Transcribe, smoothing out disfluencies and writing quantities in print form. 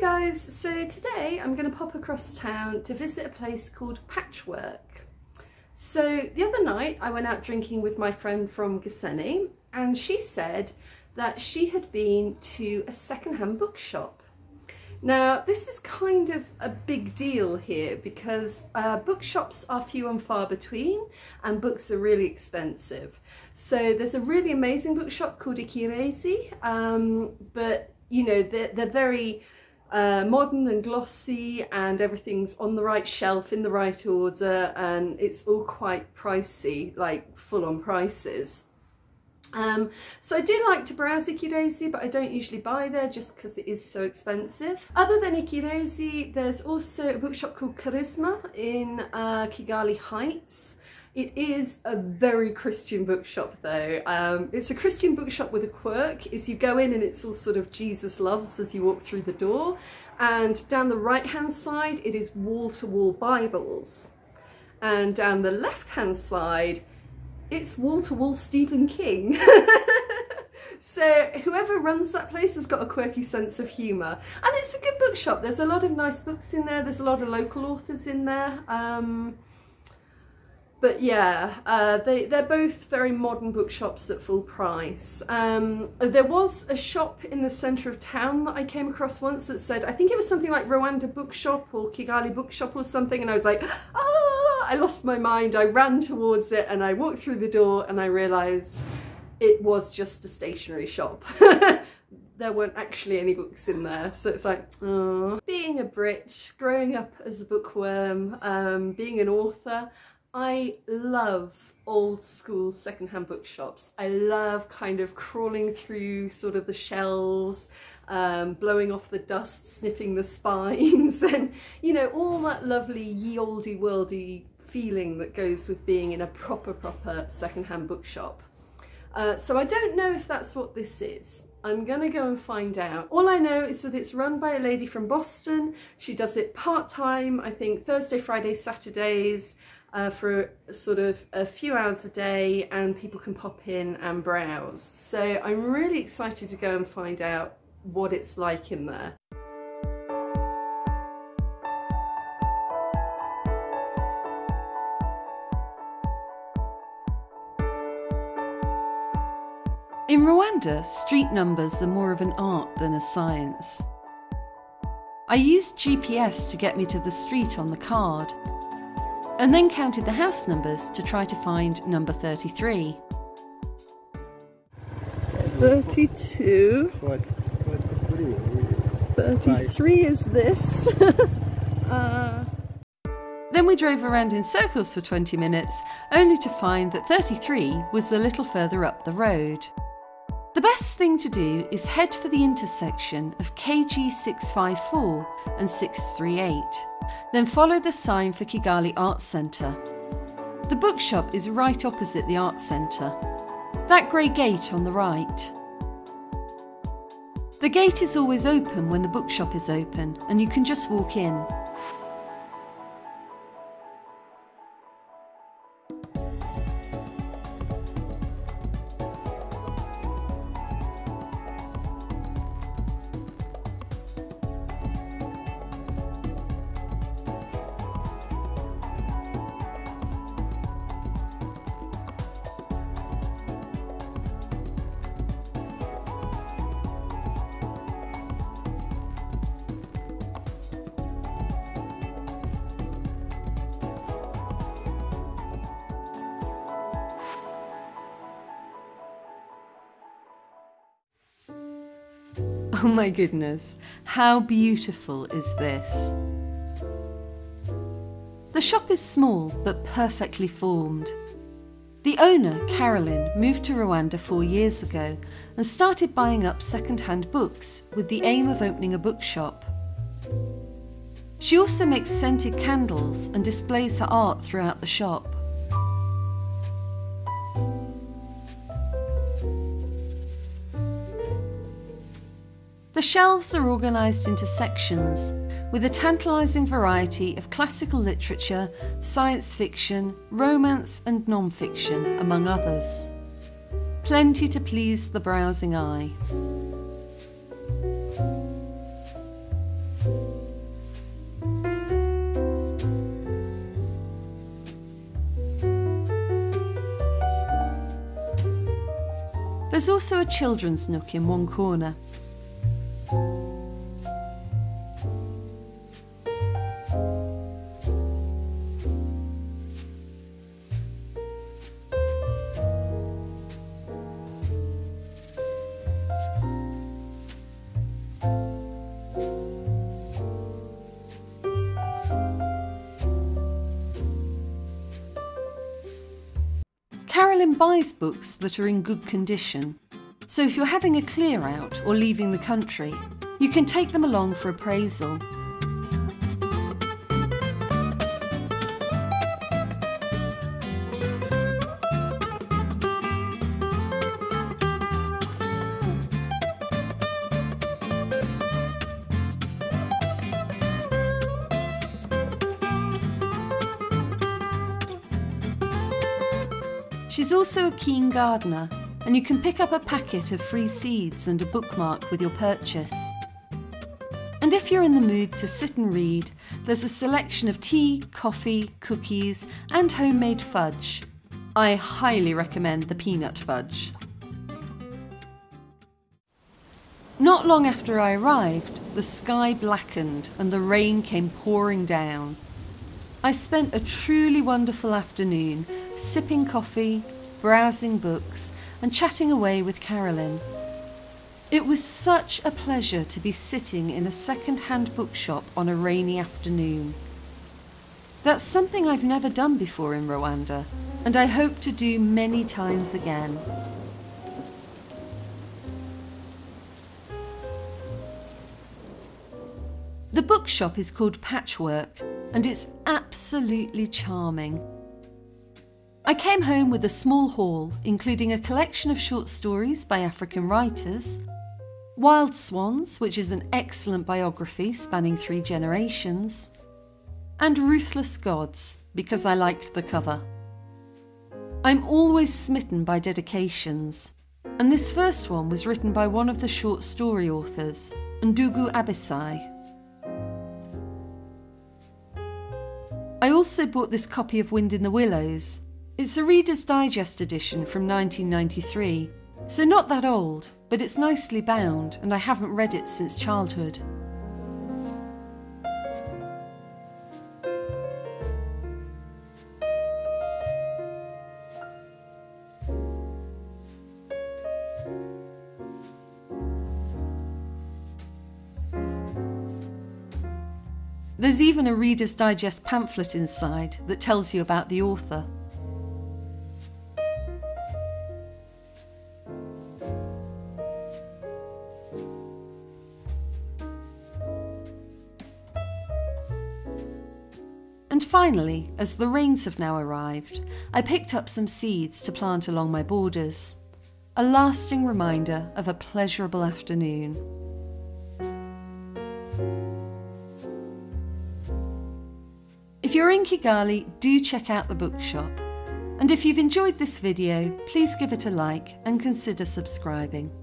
guys, so today I'm going to pop across town to visit a place called Patchwork. So the other night I went out drinking with my friend from Kigali, and she said that she had been to a second-hand bookshop. Now this is kind of a big deal here because bookshops are few and far between and books are really expensive. So there's a really amazing bookshop called Kigali, but you know, they're very modern and glossy, and everything's on the right shelf in the right order, and it's all quite pricey, like full-on prices. So I do like to browse Kigali, but I don't usually buy there just because it is so expensive. Other than Kigali, there's also a bookshop called Charisma in Kigali Heights. It is a very Christian bookshop though. It's a Christian bookshop with a quirk, is you go in and it's all sort of Jesus loves as you walk through the door, and down the right hand side it is wall-to-wall Bibles, and down the left hand side it's wall-to-wall Stephen King. So whoever runs that place has got a quirky sense of humour, and it's a good bookshop. There's a lot of nice books in there, there's a lot of local authors in there. But yeah, they're both very modern bookshops at full price. There was a shop in the centre of town that I came across once that said, I think it was something like Rwanda bookshop or Kigali bookshop or something, and I was like, ah, I lost my mind. I ran towards it and I walked through the door and I realised it was just a stationery shop. There weren't actually any books in there, so it's like, oh. Being a Brit, growing up as a bookworm, being an author, I love old school secondhand bookshops. I love kind of crawling through sort of the shelves, blowing off the dust, sniffing the spines, and you know, all that lovely ye olde worldy feeling that goes with being in a proper secondhand bookshop. So I don't know if that's what this is. I'm gonna go and find out. All I know is that it's run by a lady from Boston. She does it part-time, I think Thursday, Friday, Saturdays, for sort of a few hours a day, and people can pop in and browse. So I'm really excited to go and find out what it's like in there. In Rwanda, street numbers are more of an art than a science. I used GPS to get me to the street on the card, and then counted the house numbers to try to find number 33. 32. 33 is this. Then we drove around in circles for 20 minutes, only to find that 33 was a little further up the road. The best thing to do is head for the intersection of KG 654 and 638, then follow the sign for Kigali Arts Centre. The bookshop is right opposite the Arts Centre, that grey gate on the right. The gate is always open when the bookshop is open, and you can just walk in. Oh my goodness, how beautiful is this? The shop is small but perfectly formed. The owner, Carolyn, moved to Rwanda 4 years ago and started buying up second-hand books with the aim of opening a bookshop. She also makes scented candles and displays her art throughout the shop. The shelves are organised into sections with a tantalising variety of classical literature, science fiction, romance and non-fiction, among others. Plenty to please the browsing eye. There's also a children's nook in one corner. Carolyn buys books that are in good condition, so if you're having a clear out or leaving the country, you can take them along for appraisal. She's also a keen gardener, and you can pick up a packet of free seeds and a bookmark with your purchase. And if you're in the mood to sit and read, there's a selection of tea, coffee, cookies, and homemade fudge. I highly recommend the peanut fudge. Not long after I arrived, the sky blackened and the rain came pouring down. I spent a truly wonderful afternoon sipping coffee, browsing books, and chatting away with Carolyn. It was such a pleasure to be sitting in a second-hand bookshop on a rainy afternoon. That's something I've never done before in Rwanda, and I hope to do many times again. The bookshop is called Patchwork, and it's absolutely charming. I came home with a small haul, including a collection of short stories by African writers, Wild Swans, which is an excellent biography spanning 3 generations, and Ruthless Gods, because I liked the cover. I'm always smitten by dedications, and this first one was written by one of the short story authors, Ndugu Abisai. I also bought this copy of Wind in the Willows. It's a Reader's Digest edition from 1993, so not that old, but it's nicely bound and I haven't read it since childhood. There's even a Reader's Digest pamphlet inside that tells you about the author. And finally, as the rains have now arrived, I picked up some seeds to plant along my borders. A lasting reminder of a pleasurable afternoon. If you're in Kigali, do check out the bookshop. And if you've enjoyed this video, please give it a like and consider subscribing.